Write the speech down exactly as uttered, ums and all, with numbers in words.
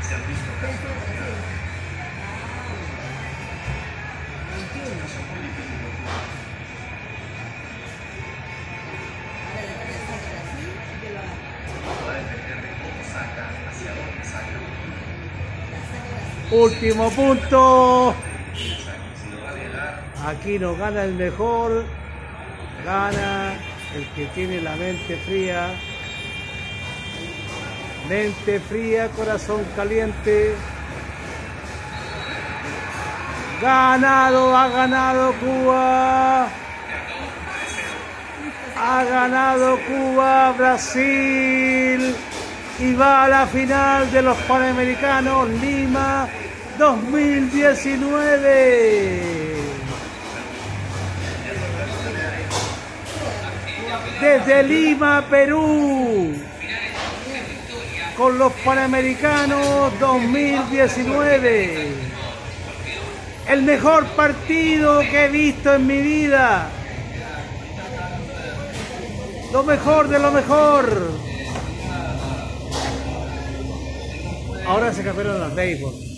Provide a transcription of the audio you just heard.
Último punto. Aquí no gana el mejor, gana el que tiene la mente fría. Mente fría, corazón caliente. Ganado, ha ganado Cuba. Ha ganado Cuba, Brasil. Y va a la final de los Panamericanos Lima dos mil diecinueve. Desde Lima, Perú, con los Panamericanos dos mil diecinueve. El mejor partido que he visto en mi vida. Lo mejor de lo mejor. Ahora se cambiaron las béisbol.